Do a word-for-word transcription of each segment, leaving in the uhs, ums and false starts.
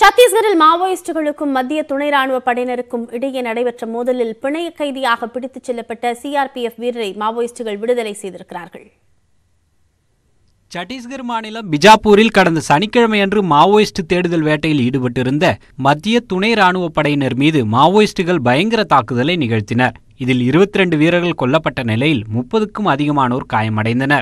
சத்தீஸ்கரில் மாவோயிஸ்டுகளுக்கும் மத்திய துணை ராணுவ படையினருக்கும் இடையே நடைபெற்ற மோதலில் பிணைய கைதியாக பிடித்துச் செல்லப்பட்ட C R P F வீரரை மாவோயிஸ்டுகள் விடுதலை செய்திருக்கிறார்கள். சத்தீஸ்கர் மாநிலம் பிஜாப்பூரில் கடந்த சனிக்கிழமையன்று மாவோயிஸ்ட் தேடுதல் வேட்டையில் ஈடுபட்டிருந்த மத்திய துணை ராணுவ படையினர் மீது மாவோயிஸ்டுகள் பயங்கர தாக்குதலை நிகழ்த்தினர். இதில் இருபத்தி இரண்டு வீரர்கள் கொல்லப்பட்ட நிலையில் முப்பதுக்கும் அதிகமானோர் காயமடைந்தனர்.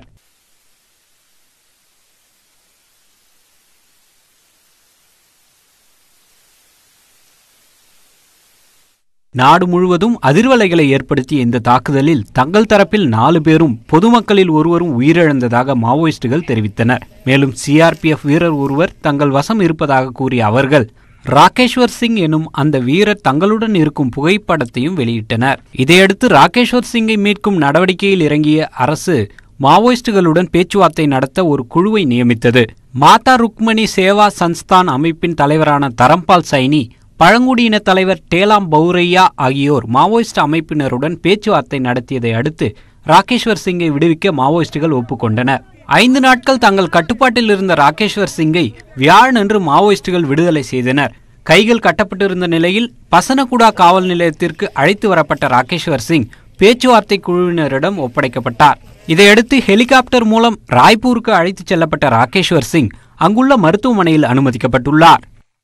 நாடு முழுவதும் அதிர்வலைகளை ஏற்படுத்திய இந்த தாக்குதலில் தங்கள் தரப்பில் நாலு பேரும் பொதுமக்களில் ஒருவரும் உயிரிழந்ததாக மாவோயிஸ்டுகள் தெரிவித்தனர். மேலும் C R P F வீரர் ஒருவர் தங்கள் வசம் இருப்பதாக கூறிய அவர்கள் ராகேஷ்வர் சிங் எனும் அந்த வீரர் தங்களுடன் இருக்கும் புகைப்படத்தையும் வெளியிட்டனர். இதையடுத்து ராகேஷ்வர் சிங்கை மீட்கும் நடவடிக்கையில் இறங்கிய அரசு மாவோயிஸ்டுகளுடன் பேச்சுவார்த்தை நடத்த ஒரு குழுவை நியமித்தது. மாதா ருக்மணி சேவா சன்ஸ்தான் அமைப்பின் தலைவரான தரம்பால் சைனி, பழங்குடியின தலைவர் டேலாம் பௌரையா ஆகியோர் மாவோயிஸ்ட் அமைப்பினருடன் பேச்சுவார்த்தை நடத்தியதை அடுத்து ராகேஷ்வர் சிங்கை விடுவிக்க மாவோயிஸ்டுகள் ஒப்புக்கொண்டனர். ஐந்து நாட்கள் தங்கள் கட்டுப்பாட்டில் இருந்த ராகேஷ்வர் சிங்கை வியாழனன்று மாவோயிஸ்டுகள் விடுதலை செய்தனர். கைகள் கட்டப்பட்டிருந்த நிலையில் பசனகுடா காவல் நிலையத்திற்கு அழைத்து வரப்பட்ட ராகேஷ்வர் சிங் பேச்சுவார்த்தை குழுவினரிடம் ஒப்படைக்கப்பட்டார். இதையடுத்து ஹெலிகாப்டர் மூலம் ராய்ப்பூருக்கு அழைத்துச் செல்லப்பட்ட ராகேஷ்வர் சிங் அங்குள்ள மருத்துவமனையில் அனுமதிக்கப்பட்டுள்ளார்.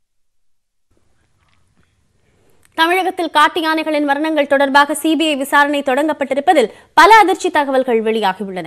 தமிழகத்தில் காட்டு யானைகளின் மரணங்கள் தொடர்பாக C B I விசாரணை தொடங்கப்பட்டிருப்பதில் பல அதிர்ச்சி தகவல்கள் வெளியாகியுள்ளன.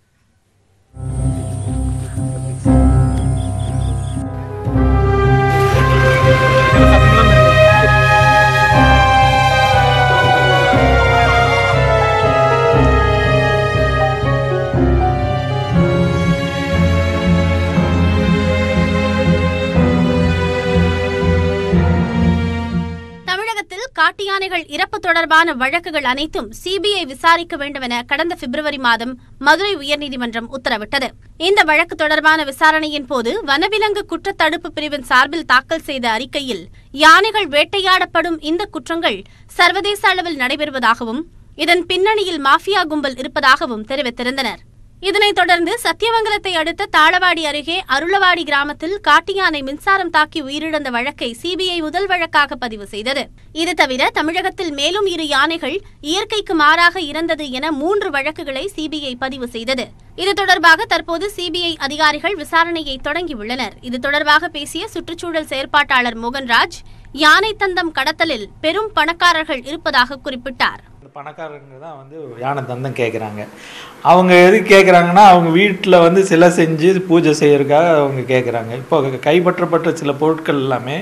காட்டு யானைகள் இறப்பு தொடர்பான வழக்குகள் அனைத்தும் C B I விசாரிக்க வேண்டும் என கடந்த பிப்ரவரி மாதம் மதுரை உயர்நீதிமன்றம் உத்தரவிட்டது. இந்த வழக்கு தொடர்பான விசாரணையின் போது வனவிலங்கு குற்றத்தடுப்பு பிரிவின் சார்பில் தாக்கல் செய்த அறிக்கையில் யானைகள் வேட்டையாடப்படும் இந்த குற்றங்கள் சர்வதேச அளவில் நடைபெறுவதாகவும் இதன் பின்னணியில் மாஃபியா கும்பல் இருப்பதாகவும் தெரிவித்திருந்தனர். இதனைத் தொடர்ந்து சத்தியமங்கலத்தை அடுத்த தாளவாடி அருகே அருளவாடி கிராமத்தில் காட்டு யானை மின்சாரம் தாக்கி உயிரிழந்த வழக்கை C B I முதல் வழக்காக பதிவு செய்தது. இது தவிர தமிழகத்தில் மேலும் இரு யானைகள் இயற்கைக்கு மாறாக இறந்தது என மூன்று வழக்குகளை C B I பதிவு செய்தது. இது தொடர்பாக தற்போது C B I அதிகாரிகள் விசாரணையை தொடங்கியுள்ளனர். இது தொடர்பாக பேசிய சுற்றுச்சூழல் செயற்பாட்டாளர் மோகன்ராஜ், யானை தந்தம் கடத்தலில் பெரும் பணக்காரர்கள் இருப்பதாக குறிப்பிட்டார். பணக்காரங்க தான் வந்து யானை தந்தம் கேட்குறாங்க. அவங்க எது கேட்குறாங்கன்னா, அவங்க வீட்டில் வந்து சிலை செஞ்சு பூஜை செய்யறதுக்காக அவங்க கேட்குறாங்க. இப்போ கைப்பற்றப்பட்ட சில பொருட்கள் எல்லாமே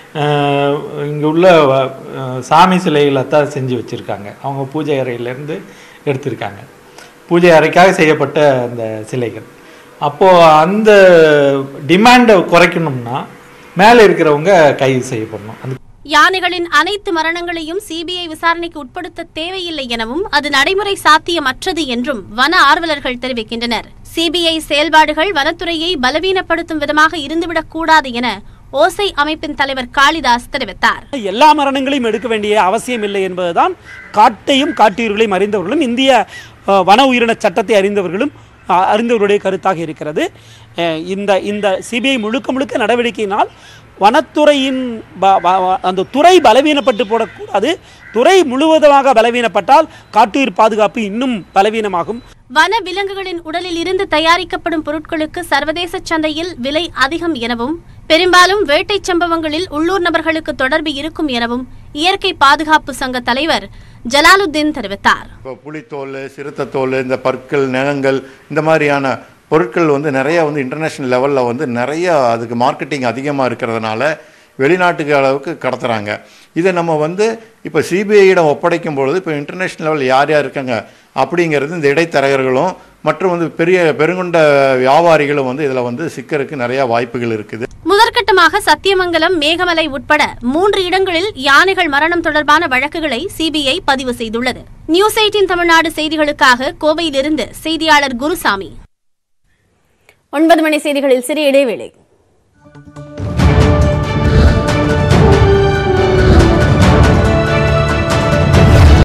இங்கே உள்ள சாமி சிலைகளை தான் செஞ்சு வச்சுருக்காங்க. அவங்க பூஜை அறையிலேருந்து எடுத்திருக்காங்க. பூஜை அறைக்காக செய்யப்பட்ட அந்த சிலைகள். அப்போது அந்த டிமாண்டை குறைக்கணும்னா மேலே இருக்கிறவங்க கைது செய்யப்படணும். அந்த யானைகளின் அனைத்து மரணங்களையும் C B I விசாரணைக்கு உட்படுத்த தேவையில்லை எனவும் அது நடைமுறை சாத்தியமற்றது என்றும் வன ஆர்வலர்கள் தெரிவிக்கின்றனர். C B I செயல்பாடுகள் வனத்துறையை பலவீனப்படுத்தும் விதமாக இருந்துவிடக் கூடாது என ஓசை அமைப்பின் தலைவர் காளிதாஸ் தெரிவித்தார். எல்லா மரணங்களையும் எடுக்க வேண்டிய அவசியம் இல்லை என்பதுதான் காட்டையும் காட்டுயிர்களையும் அறிந்தவர்களும் இந்திய வன உயிரின சட்டத்தை அறிந்தவர்களும் அறிந்தவர்களுடைய கருத்தாக இருக்கிறது. இந்த இந்த C B I முழுக்க முழுக்க நடவடிக்கையினால் வனத்துறையின் அந்த துறை பலவீனப்பட்டு போடக்கூடாது. துறை முழுவதுமாக பலவீனப்பட்டால் காட்டுயிர் பாதுகாப்பு இன்னும் பலவீனமாகும். வன விலங்குகளின் உடலில் இருந்து தயாரிக்கப்படும் பொருட்களுக்கு சர்வதேச சந்தையில் விலை அதிகம் எனவும் பெரும்பாலும் வேட்டை சம்பவங்களில் உள்ளூர் நபர்களுக்கு தொடர்பு இருக்கும் எனவும் இயற்கை பாதுகாப்பு சங்க தலைவர் ஜலாலுத்தீன் தெரிவித்தார். புலித்தோல், சிறுத்தைத்தோல், இந்த பற்கள், நகங்கள், இந்த மாதிரியான பொருட்கள் வந்து நிறைய வந்து இன்டர்நேஷ்னல் லெவலில் வந்து நிறைய அதுக்கு மார்க்கெட்டிங் அதிகமாக இருக்கிறதுனால வெளிநாட்டுக்கு அளவுக்கு கடத்துகிறாங்க. இதை நம்ம வந்து இப்போ C B I-இடம் ஒப்படைக்கும் பொழுது இப்போ இன்டர்நேஷ்னல் லெவல் யார் யார் இருக்காங்க அப்படிங்கிறது இந்த இடைத்தரகர்களும் மற்றும் வந்து பெரிய பெருங்கொண்ட வியாபாரிகளும் வந்து இதில் வந்து சிக்கருக்கு நிறைய வாய்ப்புகள் இருக்குது. முதற்கட்டமாக சத்தியமங்கலம், மேகமலை உட்பட மூன்று இடங்களில் யானைகள் மரணம் தொடர்பான வழக்குகளை C B I பதிவு செய்துள்ளது. நியூஸ் எயிட்டீன் தமிழ்நாடு செய்திகளுக்காக கோவையிலிருந்து செய்தியாளர் குருசாமி. ஒன்பது மணி செய்திகளில் சிறிய இடைவேளை.